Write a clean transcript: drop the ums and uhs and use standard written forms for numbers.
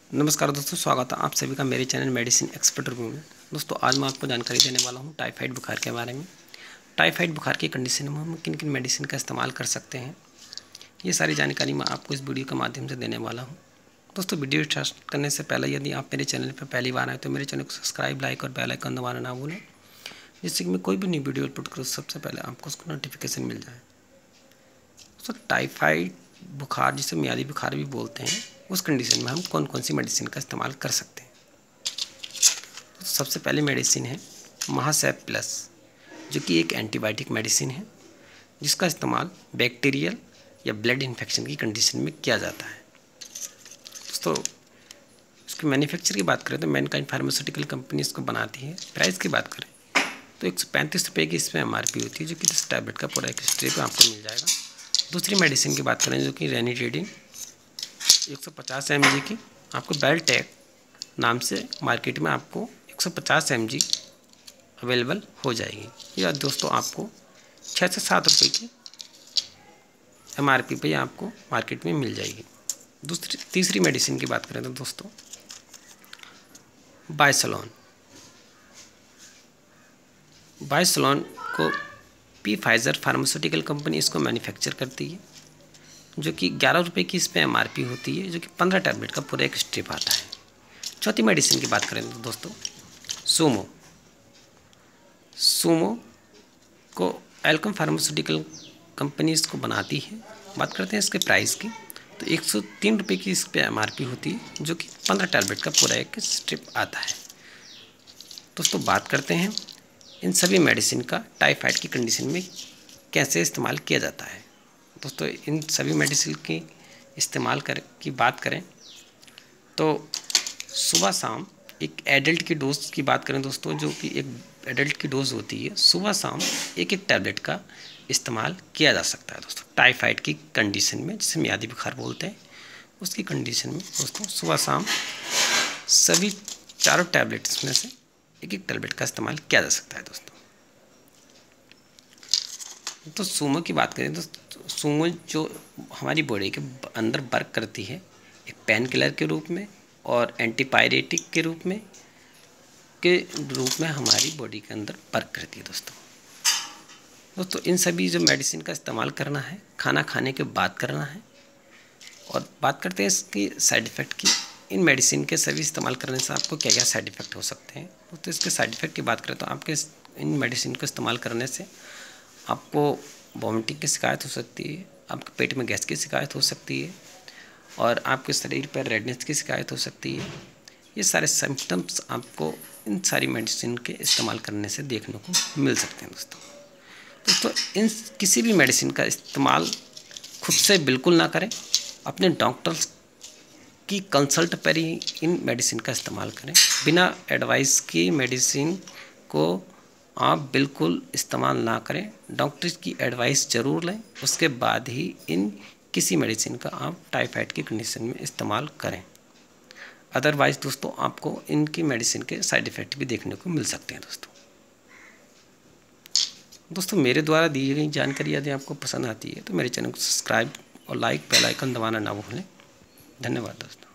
नमस्कार दोस्तों, स्वागत है आप सभी का मेरे चैनल मेडिसिन एक्सपर्ट रिव्यू में। दोस्तों आज मैं आपको जानकारी देने वाला हूं टाइफाइड बुखार के बारे में। टाइफाइड बुखार की कंडीशन में हम किन किन मेडिसिन का इस्तेमाल कर सकते हैं, ये सारी जानकारी मैं आपको इस वीडियो के माध्यम से देने वाला हूं। दोस्तों वीडियो स्टार्ट करने से पहले यदि आप मेरे चैनल पर पहली बार आए तो मेरे चैनल को सब्सक्राइब, लाइक और बेल आइकन दबाना ना भूलें, जिससे कि मैं कोई भी न्यू वीडियो अपलोड करूँ सबसे पहले आपको उसका नोटिफिकेशन मिल जाए। दोस्तों टाइफाइड बुखार, जिसे मियादी बुखार भी बोलते हैं, उस कंडीशन में हम कौन कौन सी मेडिसिन का इस्तेमाल कर सकते हैं। तो सबसे पहली मेडिसिन है महासेप प्लस, जो कि एक एंटीबायोटिक मेडिसिन है जिसका इस्तेमाल बैक्टीरियल या ब्लड इन्फेक्शन की कंडीशन में किया जाता है। दोस्तों इसकी मैन्युफैक्चर की बात करें तो मैनकाइंड फार्मास्यूटिकल कंपनी इसको बनाती है। प्राइस की बात करें तो 135 रुपये की इसमें MRP होती है, जो कि 10 टैबलेट का पूरा एक स्ट्रिप आपको मिल जाएगा। दूसरी मेडिसिन की बात करें जो कि रेनिटेडिन 150 mg की आपको बेल्टेक नाम से मार्केट में आपको 150 mg अवेलेबल हो जाएगी। या दोस्तों आपको 6 से 7 रुपये की MRP पे आपको मार्केट में मिल जाएगी। तीसरी मेडिसिन की बात करें तो दोस्तों बायसलोन को फाइजर फार्मास्यूटिकल कंपनी इसको मैन्युफैक्चर करती है, जो कि 11 रुपये की इस पर MRP होती है, जो कि 15 टैबलेट का पूरा एक स्ट्रिप आता है। चौथी मेडिसिन की बात करें तो दोस्तों सूमो को एल्कम फार्मास्यूटिकल कंपनी इसको बनाती है। बात करते हैं इसके प्राइस की तो 103 रुपये की इस पर MRP होती है, जो कि 15 टैबलेट का पूरा एक स्ट्रिप आता है। दोस्तों बात करते हैं इन सभी मेडिसिन का टाइफाइड की कंडीशन में कैसे इस्तेमाल किया जाता है। दोस्तों इन सभी मेडिसिन की इस्तेमाल की बात करें तो सुबह शाम एक एडल्ट की डोज की बात करें दोस्तों, जो कि एक एडल्ट की डोज होती है, सुबह शाम एक एक टैबलेट का इस्तेमाल किया जा सकता है। दोस्तों टाइफाइड की कंडीशन में, जिसे मियादी बुखार बोलते हैं, उसकी कंडीशन में दोस्तों सुबह शाम सभी चारों टैबलेट्स में से एक एक टैबलेट का इस्तेमाल किया जा सकता है। दोस्तों सूमो की बात करें तो सूमो जो हमारी बॉडी के अंदर वर्क करती है एक पेन किलर के रूप में और एंटीपायरेटिक के रूप में हमारी बॉडी के अंदर वर्क करती है। दोस्तों इन सभी जो मेडिसिन का इस्तेमाल करना है खाना खाने के बाद करना है। और बात करते हैं इसकी साइड इफ़ेक्ट की। इन मेडिसिन के सभी इस्तेमाल करने से आपको क्या क्या साइड इफ़ेक्ट हो सकते हैं। तो इसके साइड इफ़ेक्ट की बात करें तो आपके इन मेडिसिन को इस्तेमाल करने से आपको वॉमिटिंग की शिकायत हो सकती है, आपके पेट में गैस की शिकायत हो सकती है और आपके शरीर पर रेडनेस की शिकायत हो सकती है। ये सारे सिम्टम्स आपको इन सारी मेडिसिन के इस्तेमाल करने से देखने को मिल सकते हैं। दोस्तों इन किसी भी मेडिसिन का इस्तेमाल खुद से बिल्कुल ना करें, अपने डॉक्टर्स की कंसल्ट पर ही इन मेडिसिन का इस्तेमाल करें। बिना एडवाइस की मेडिसिन को आप बिल्कुल इस्तेमाल ना करें, डॉक्टर की एडवाइस ज़रूर लें, उसके बाद ही इन किसी मेडिसिन का आप टाइफाइड की कंडीशन में इस्तेमाल करें। अदरवाइज़ दोस्तों आपको इनकी मेडिसिन के साइड इफ़ेक्ट भी देखने को मिल सकते हैं। दोस्तों मेरे द्वारा दी गई जानकारी यदि आपको पसंद आती है तो मेरे चैनल को सब्सक्राइब और लाइक बेल आइकन दबाना ना भूलें। धन्यवाद दोस्तों।